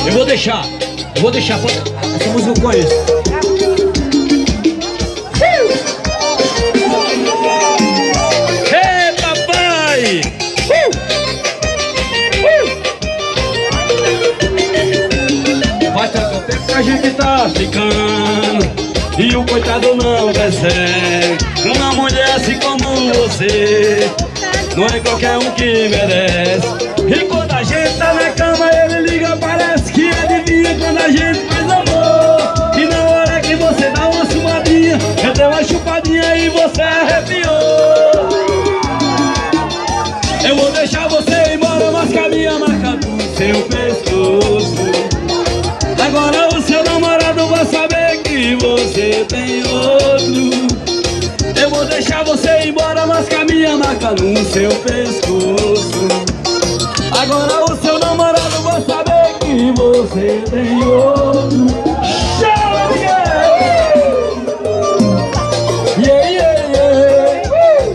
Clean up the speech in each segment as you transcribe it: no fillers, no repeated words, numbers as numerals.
Eu vou deixar. Essa música eu conheço. Ei, papai! Faz tanto tempo que a gente tá ficando e o coitado não percebe. Uma mulher assim como você não é qualquer um que merece. E quando a gente tá na cama, ele liga, parece que adivinha quando a gente faz amor. E na hora que você dá uma chupadinha, eu dei uma chupadinha e você arrepiou. Eu vou deixar você ir embora, mas com a minha marca do seu pescoço. Agora o seu namorado vai saber que você tem outro. Eu vou deixar você ir embora, mas com a minha marca no seu pescoço. Agora o seu namorado vai saber que você tem outro. Chama, yeah! Yeah, yeah, yeah!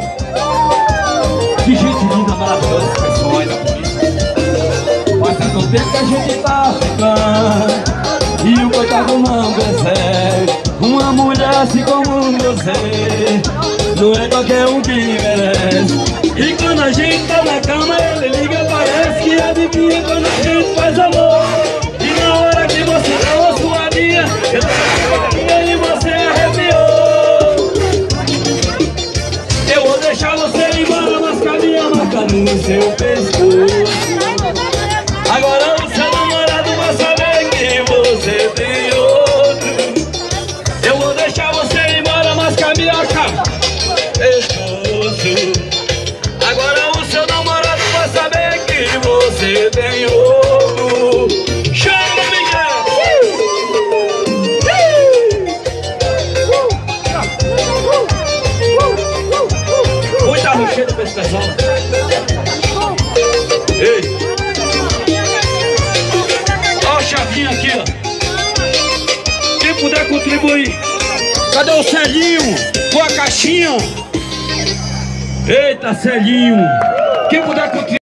Que gente linda, maravilhosa esse pessoal aí da polícia. Faz tanto tempo que a gente tá ficando e o coitado não percebe. Uma mulher assim como você não é qualquer um que merece. E quando a gente tá na cama, ele liga, parece que adivinha quando a gente faz amor. E na hora que você dá uma suadinha, eu dou uma suadinha e você arrepiou. Eu vou deixar você ir embora, mas com a minha marca no seu pescoço. Agora o seu namorado vai saber que você tem outro. Eu vou deixar você ir embora, mas com a minha marca pescoço. Agora o seu namorado vai saber que você tem outro. Chama, Miguel! Muita rocheira pra esse pessoal. Ei! Ó a chavinha aqui, ó. Quem puder contribuir. Cadê o Celinho? Com a caixinha? Eita, Celinho! Quem puder contribuir.